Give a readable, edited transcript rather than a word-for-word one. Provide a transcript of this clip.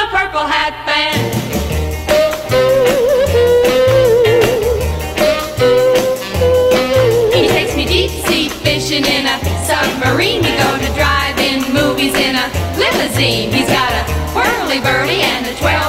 a purple hat band. He takes me deep sea fishing in a submarine. We go to drive-in movies in a limousine. He's got a whirly-burly and a 12